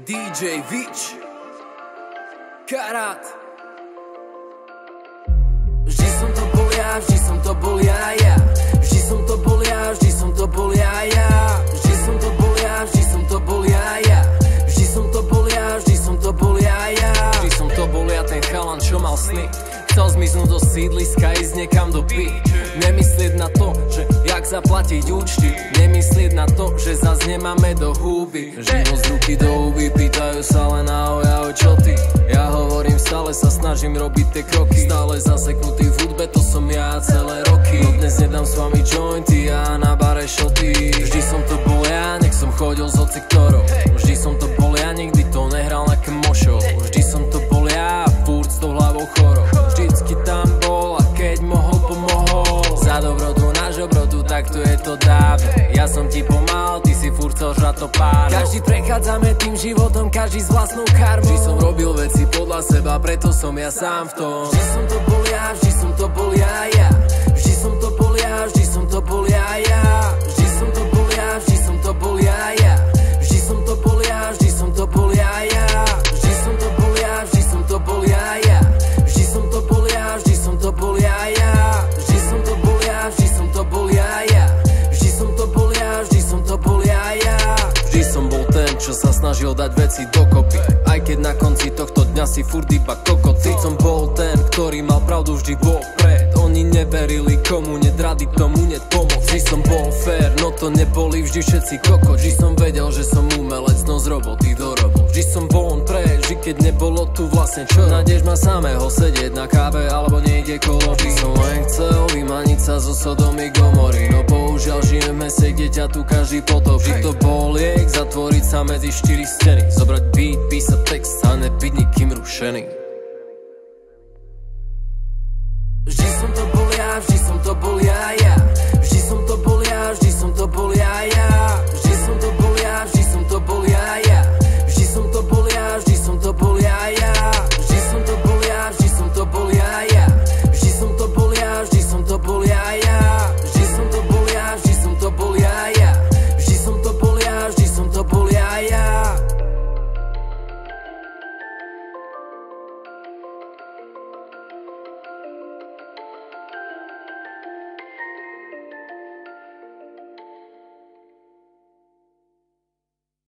DJ Vič Karát. Vždy som to bol ja, vždy som to bol ja. Vždy som to bol ja, vždy som to bol ja. Vždy som to bol ja, vždy som to bol ja. Vždy som to bol ja, vždy som to bol ja. Vždy som to bol ja, ten chalan, čo mal sny. Chcel zmiznúť do sídliska, ísť niekam do pí. Nemyslieť na to, že jak zaplatiť účty. Nemyslieť na to, že zas nemáme do húby. Živo z ruky do huby, pýtajú sa len ahoj, ahoj, čo ty? Ja hovorím, stále sa snažím robiť tie kroky. Stále zaseknutý v hudbe, to som ja celé roky. No dnes nedám s vami jointy a na bare šoty. Vždy som to bol ja, nech som chodil s ociktorou. Vždy som to bol ja, nikdy to nehral na kemošov. Vždy som to bol ja, furt s tou hlavou chorou. Vždycky tam bol a keď mohol, pomohol. Za dobrotu, náš obrodu, tak tu je to dávno. Ja som ti pomáhal, ty si furt chcel žrať to pár. Každý prechádzame tým životom, každý s vlastnou karmou. Vždy som robil veci podľa seba, preto som ja sám v tom. Vždy som to bol ja, vždy som to bol ja. Vždy som to bol ja, vždy som to bol ja. Vždy som to bol ja, vždy som to bol ja. Vždy som to bol ja, vždy som to bol ja. Vždy som to bol ja, vždy som to bol ja. Vždy som to bol ja, vždy som to bol ja. Vždy som to bol ja, vždy som to bol ja. Vždy som to bol ja, vždy som to bol ja. Vždy som bol ten, čo sa snažil dať veci dokopy. Aj keď na konci tohto dňa si furt iba kokoty. Som bol ten, ktorý mal pravdu vždy vopred. Oni neverili komu, nedrady tomu nepomoc. Vždy som bol fair, no to neboli vždy všetci koko. Vždy som vedel, že som umelec, no z roboty do robot. Vždy som bol on pre, vždy keď nebolo tu vlastne čo. Nájdeš ma samého sedieť na káve alebo niekde kolo. Vždy som len chcel vymaniť sa zo Sodomy Gomory. No bohužiaľ žijem v meste, kde ťa tu každý potop. Vždy to bol liek, zatvoriť sa medzi 4 steny. Zobrať beat, písať text a nebyť nikým rušený.